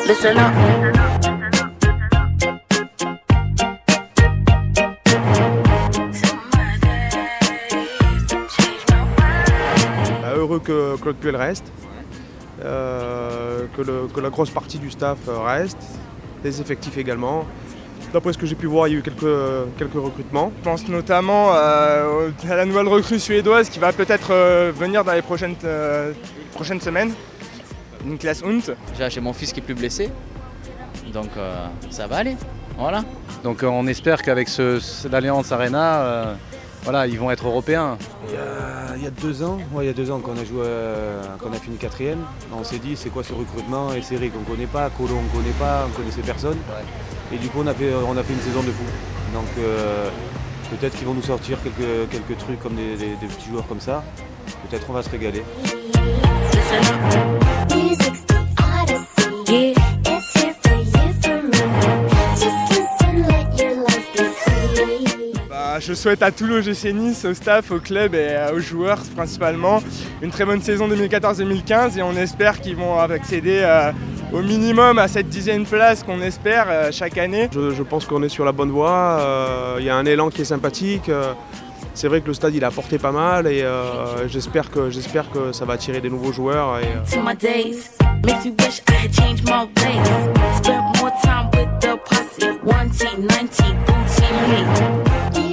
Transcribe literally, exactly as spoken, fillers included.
listen up. Bah, heureux que Claude reste, euh, que, le, que la grosse partie du staff reste, les effectifs également. D'après ce que j'ai pu voir, il y a eu quelques, quelques recrutements. Je pense notamment euh, à la nouvelle recrue suédoise qui va peut-être euh, venir dans les prochaines, euh, prochaines semaines, Niklas Hunt. J'ai mon fils qui est plus blessé, donc euh, ça va aller. Voilà. Donc euh, on espère qu'avec ce, ce, l'Allianz Arena, euh, voilà, ils vont être européens. Il y a, il y a deux ans, ouais, il y a deux ans qu'on a joué, euh, qu'on a fini quatrième. On s'est dit c'est quoi ce recrutement et Série qu'on ne connaît pas, Colo on ne connaît pas, on ne connaissait personne. Ouais. Et du coup on a fait, on a fait une saison de fou. Donc euh, peut-être qu'ils vont nous sortir quelques, quelques trucs comme des, des, des petits joueurs comme ça. Peut-être on va se régaler. Je souhaite à tout l'O G C Nice, au staff, au club et aux joueurs principalement une très bonne saison deux mille quatorze deux mille quinze et on espère qu'ils vont accéder euh, au minimum à cette dixième place qu'on espère euh, chaque année. Je, je pense qu'on est sur la bonne voie, euh, il y a un élan qui est sympathique. Euh, c'est vrai que le stade il a apporté pas mal et euh, j'espère que, j'espère que ça va attirer des nouveaux joueurs. Et, euh...